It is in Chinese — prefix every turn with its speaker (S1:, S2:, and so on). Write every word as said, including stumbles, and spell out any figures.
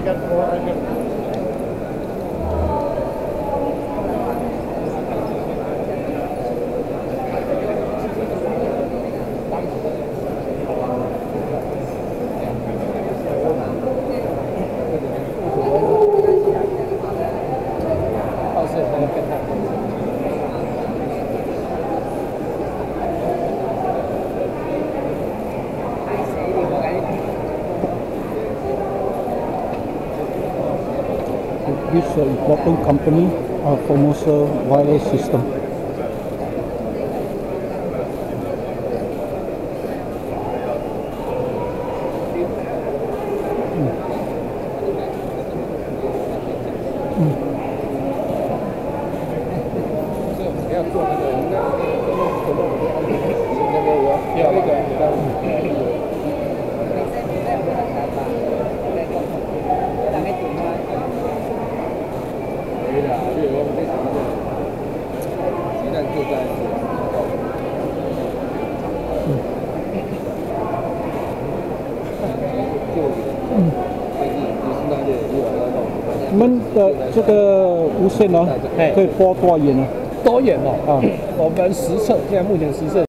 S1: This uh, important company, uh, Formosa Wireless System.你们的这个无线呢，可以播多远呢？
S2: 多远哦？啊，我们实测，现在目前实测。